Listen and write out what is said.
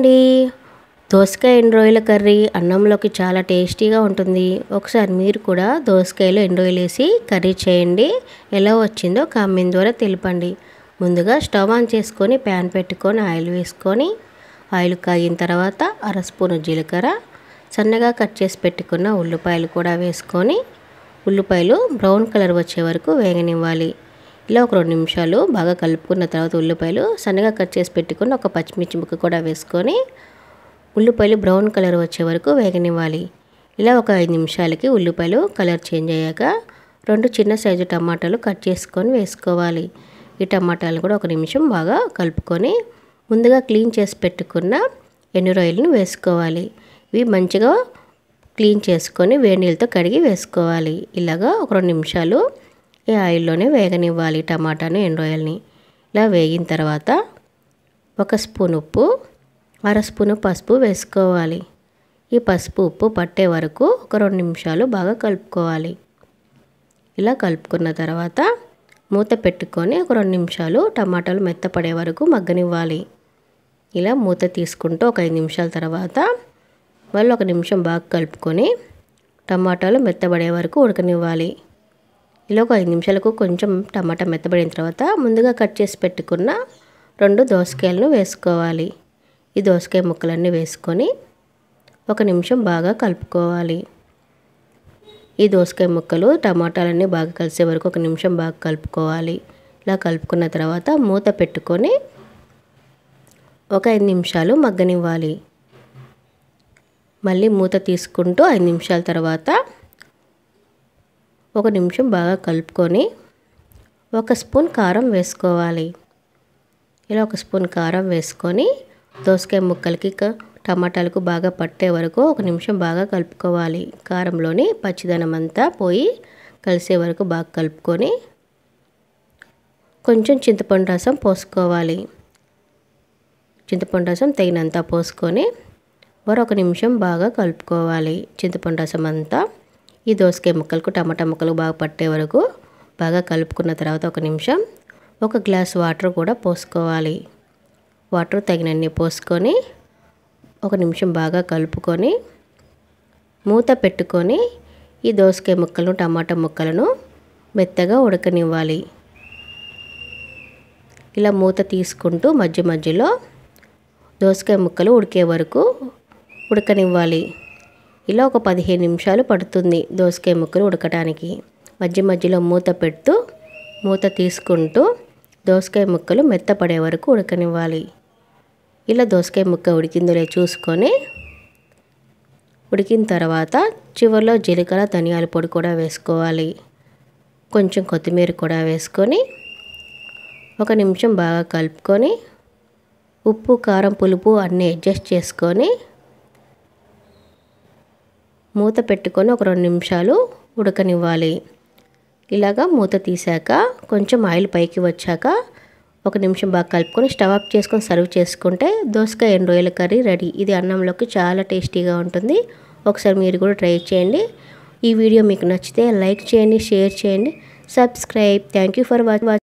అండి. దోసకాయ ఎండు రొయ్యల కర్రీ అన్నంలోకి చాలా టేస్టీగా ఉంటుంది. ఒకసారి మీరు కూడా దోసకాయలో ఎండు రొయ్యలు వేసి కర్రీ చేయండి. ఎలా వచ్చిందో కామెంట్ ద్వారా తెలపండి. ముందుగా స్టవ్ ఆన్ చేసుకొని ప్యాన్ పెట్టుకొని ఆయిల్ వేసుకొని ఆయిల్ కాగిన తర్వాత అర స్పూను జీలకర్ర, సన్నగా కట్ చేసి పెట్టుకున్న ఉల్లిపాయలు కూడా వేసుకొని ఉల్లిపాయలు బ్రౌన్ కలర్ వచ్చే వరకు వేగనివ్వాలి. ఇలా ఒక 2 నిమిషాలు బాగా కలుపుకున్న తర్వాత ఉల్లిపాయలు సన్నగా కట్ చేసి పెట్టుకుని ఒక పచ్చిమిర్చి ముక్క కూడా వేసుకొని ఉల్లిపాయలు బ్రౌన్ కలర్ వచ్చే వరకు వేగనివ్వాలి. ఇలా ఒక 5 నిమిషాలకి ఉల్లిపాయలు కలర్ చేంజ్ అయ్యాక 2 చిన్న సైజు టమాటాలు కట్ చేసుకొని వేసుకోవాలి. ఈ టమాటాలను కూడా 1 నిమిషం బాగా కలుపుకొని ముందుగా క్లీన్ చేసి పెట్టుకున్న ఎండు రొయ్యలను వేసుకోవాలి. ఇవి మంచిగా క్లీన్ చేసుకొని వేడి నీళ్ళతో కడిగి వేసుకోవాలి. ఇలాగా ఒక 2 నిమిషాలు ఈ ఆయిల్లోనే వేగనివ్వాలి టమాటాను ఎండు రొయ్యల్ని. ఇలా వేగిన తర్వాత 1 స్పూన్ ఉప్పు, అర స్పూను పసుపు వేసుకోవాలి. ఈ పసుపు ఉప్పు పట్టే వరకు ఒక 2 నిమిషాలు బాగా కలుపుకోవాలి. ఇలా కలుపుకున్న తర్వాత మూత పెట్టుకొని ఒక 2 నిమిషాలు టమాటాలు మెత్తపడే వరకు మగ్గనివ్వాలి. ఇలా మూత తీసుకుంటూ ఒక 5 నిమిషాల తర్వాత మళ్ళీ 1 నిమిషం బాగా కలుపుకొని టమాటాలు మెత్తబడే వరకు ఉడకనివ్వాలి. ఇలా ఒక 5 నిమిషాలకు కొంచెం టమాటా మెత్తబడిన తర్వాత ముందుగా కట్ చేసి పెట్టుకున్న 2 దోసకాయలను వేసుకోవాలి. ఈ దోసకాయ ముక్కలన్నీ వేసుకొని 1 నిమిషం బాగా కలుపుకోవాలి. ఈ దోసకాయ ముక్కలు టమాటాలన్నీ బాగా కలిసే వరకు 1 నిమిషం బాగా కలుపుకోవాలి. ఇలా కలుపుకున్న తర్వాత మూత పెట్టుకొని ఒక 5 నిమిషాలు మగ్గనివ్వాలి. మళ్ళీ మూత తీసుకుంటూ 5 నిమిషాల తర్వాత 1 నిమిషం బాగా కలుపుకొని 1 స్పూన్ కారం వేసుకోవాలి. ఇలా 1 స్పూన్ కారం వేసుకొని దోసకాయ ముక్కలకి టమాటాలకు బాగా పట్టే వరకు 1 నిమిషం బాగా కలుపుకోవాలి. కారంలోని పచ్చిదనం అంతా పోయి కలిసే వరకు బాగా కలుపుకొని కొంచెం చింతపండు రసం పోసుకోవాలి. చింతపండు రసం తగినంత పోసుకొని మరొక నిమిషం బాగా కలుపుకోవాలి. చింతపండు రసం అంతా ఈ దోసకాయ ముక్కలకు టమాటా ముక్కలు బాగా పట్టే వరకు బాగా కలుపుకున్న తర్వాత 1 నిమిషం 1 గ్లాస్ వాటర్ కూడా పోసుకోవాలి. వాటర్ తగినన్ని పోసుకొని 1 నిమిషం బాగా కలుపుకొని మూత పెట్టుకొని ఈ దోసకాయ ముక్కలను టమాటా ముక్కలను మెత్తగా ఉడకనివ్వాలి. ఇలా మూత తీసుకుంటూ మధ్య మధ్యలో దోసకాయ ముక్కలు ఉడికే వరకు ఉడకనివ్వాలి. ఇలా ఒక 15 నిమిషాలు పడుతుంది దోసకాయ ముక్కలు ఉడకడానికి. మధ్య మధ్యలో మూత పెడుతూ మూత తీసుకుంటూ దోసకాయ ముక్కలు మెత్తపడే వరకు ఉడకనివ్వాలి. ఇలా దోసకాయ ముక్క ఉడికిందో లేదో చూసుకొని ఉడికిన తర్వాత చివరిలో జీలకర్ర ధనియాల పొడి కూడా వేసుకోవాలి. కొంచెం కొత్తిమీర కూడా వేసుకొని 1 నిమిషం బాగా కలుపుకొని ఉప్పు కారం పులుపు అన్నీ అడ్జస్ట్ చేసుకొని మూత పెట్టుకొని ఒక 2 నిమిషాలు ఉడకనివ్వాలి. ఇలాగా మూత తీసాక కొంచెం ఆయిల్ పైకి వచ్చాక 1 నిమిషం బాగా కలుపుకొని స్టవ్ ఆఫ్ చేసుకొని సర్వ్ చేసుకుంటే దోసకాయ ఎండు రొయ్యల కర్రీ రెడీ. ఇది అన్నంలోకి చాలా టేస్టీగా ఉంటుంది. ఒకసారి మీరు కూడా ట్రై చేయండి. ఈ వీడియో మీకు నచ్చితే లైక్ చేయండి, షేర్ చేయండి, subscribe. Thank you for watching.